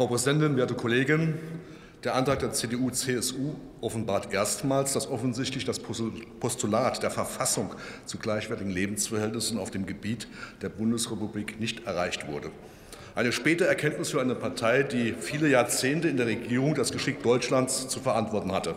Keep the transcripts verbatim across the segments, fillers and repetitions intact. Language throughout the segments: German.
Frau Präsidentin, werte Kollegen! Der Antrag der C D U C S U offenbart erstmals, dass offensichtlich das Postulat der Verfassung zu gleichwertigen Lebensverhältnissen auf dem Gebiet der Bundesrepublik nicht erreicht wurde. Eine späte Erkenntnis für eine Partei, die viele Jahrzehnte in der Regierung das Geschick Deutschlands zu verantworten hatte.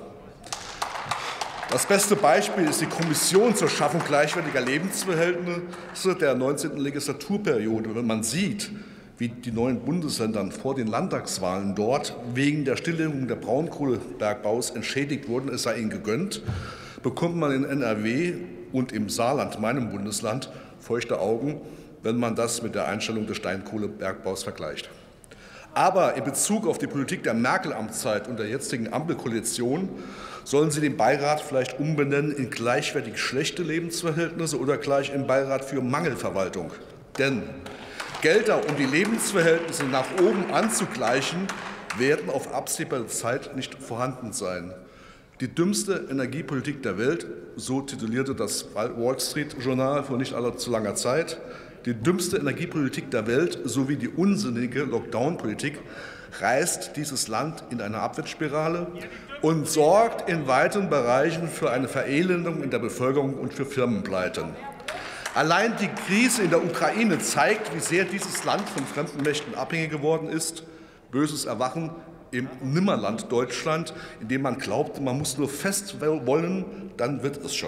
Das beste Beispiel ist die Kommission zur Schaffung gleichwertiger Lebensverhältnisse der neunzehnten Legislaturperiode. Wenn man sieht, wie die neuen Bundesländer vor den Landtagswahlen dort wegen der Stilllegung der Braunkohlebergbaus entschädigt wurden, es sei ihnen gegönnt, bekommt man in N R W und im Saarland, meinem Bundesland, feuchte Augen, wenn man das mit der Einstellung des Steinkohlebergbaus vergleicht. Aber in Bezug auf die Politik der Merkel-Amtszeit und der jetzigen Ampelkoalition sollen Sie den Beirat vielleicht umbenennen in gleichwertig schlechte Lebensverhältnisse oder gleich im Beirat für Mangelverwaltung. Denn Gelder, um die Lebensverhältnisse nach oben anzugleichen, werden auf absehbare Zeit nicht vorhanden sein. Die dümmste Energiepolitik der Welt, so titulierte das Wall Street Journal vor nicht allzu langer Zeit, die dümmste Energiepolitik der Welt sowie die unsinnige Lockdown-Politik reißt dieses Land in eine Abwärtsspirale und sorgt in weiten Bereichen für eine Verelendung in der Bevölkerung und für Firmenpleiten. Allein die Krise in der Ukraine zeigt, wie sehr dieses Land von fremden Mächten abhängig geworden ist. Böses Erwachen im Nimmerland Deutschland, in dem man glaubt, man muss nur fest wollen, dann wird es schon.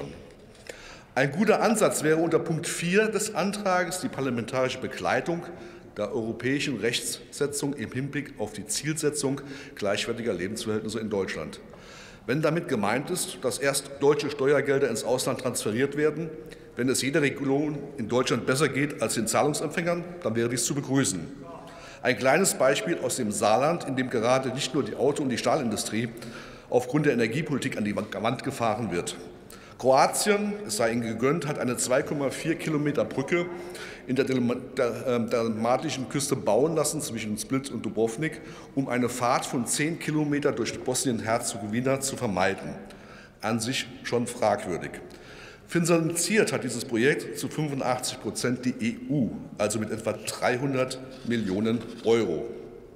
Ein guter Ansatz wäre unter Punkt vier des Antrags die parlamentarische Begleitung der europäischen Rechtsetzung im Hinblick auf die Zielsetzung gleichwertiger Lebensverhältnisse in Deutschland. Wenn damit gemeint ist, dass erst deutsche Steuergelder ins Ausland transferiert werden, wenn es jeder Region in Deutschland besser geht als den Zahlungsempfängern, dann wäre dies zu begrüßen. Ein kleines Beispiel aus dem Saarland, in dem gerade nicht nur die Auto- und die Stahlindustrie aufgrund der Energiepolitik an die Wand gefahren wird. Kroatien, es sei ihnen gegönnt, hat eine zwei Komma vier Kilometer Brücke in der dalmatischen Küste bauen lassen zwischen Split und Dubrovnik, um eine Fahrt von zehn Kilometer durch Bosnien-Herzegowina zu vermeiden. An sich schon fragwürdig. Finanziert hat dieses Projekt zu fünfundachtzig Prozent die E U, also mit etwa dreihundert Millionen Euro.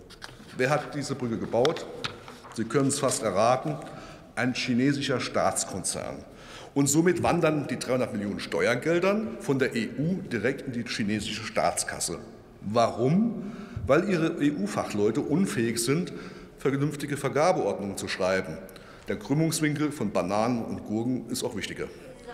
Wer hat diese Brücke gebaut? Sie können es fast erraten, ein chinesischer Staatskonzern. Und somit wandern die dreihundert Millionen Steuergeldern von der E U direkt in die chinesische Staatskasse. Warum? Weil ihre E U-Fachleute unfähig sind, vernünftige Vergabeordnungen zu schreiben. Der Krümmungswinkel von Bananen und Gurken ist auch wichtiger.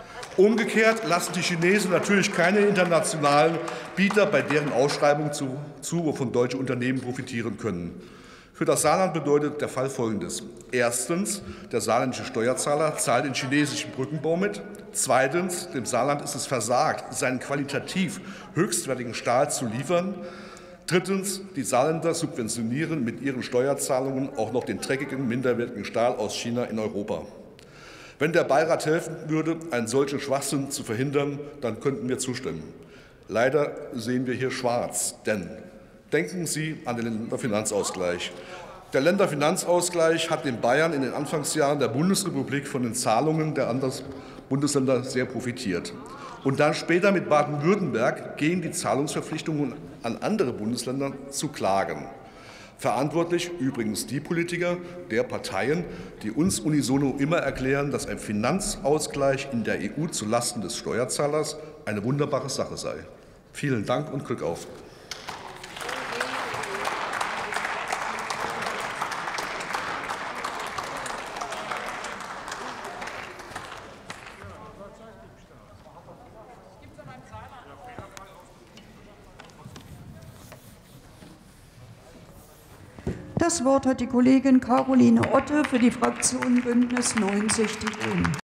Umgekehrt lassen die Chinesen natürlich keine internationalen Bieter bei deren Ausschreibung zu, zu, wovon deutsche Unternehmen profitieren können. Für das Saarland bedeutet der Fall Folgendes. Erstens, der saarländische Steuerzahler zahlt den chinesischen Brückenbau mit. Zweitens, dem Saarland ist es versagt, seinen qualitativ höchstwertigen Stahl zu liefern. Drittens, die Saarländer subventionieren mit ihren Steuerzahlungen auch noch den dreckigen, minderwertigen Stahl aus China in Europa. Wenn der Beirat helfen würde, einen solchen Schwachsinn zu verhindern, dann könnten wir zustimmen. Leider sehen wir hier schwarz, denn denken Sie an den Länderfinanzausgleich. Der Länderfinanzausgleich hat den Bayern in den Anfangsjahren der Bundesrepublik von den Zahlungen der anderen Bundesländer sehr profitiert. Und dann später mit Baden-Württemberg gegen die Zahlungsverpflichtungen an andere Bundesländer zu klagen. Verantwortlich übrigens die Politiker der Parteien, die uns unisono immer erklären, dass ein Finanzausgleich in der E U zulasten des Steuerzahlers eine wunderbare Sache sei. Vielen Dank und Glück auf. Das Wort hat die Kollegin Caroline Otte für die Fraktion Bündnis neunzig Die Grünen.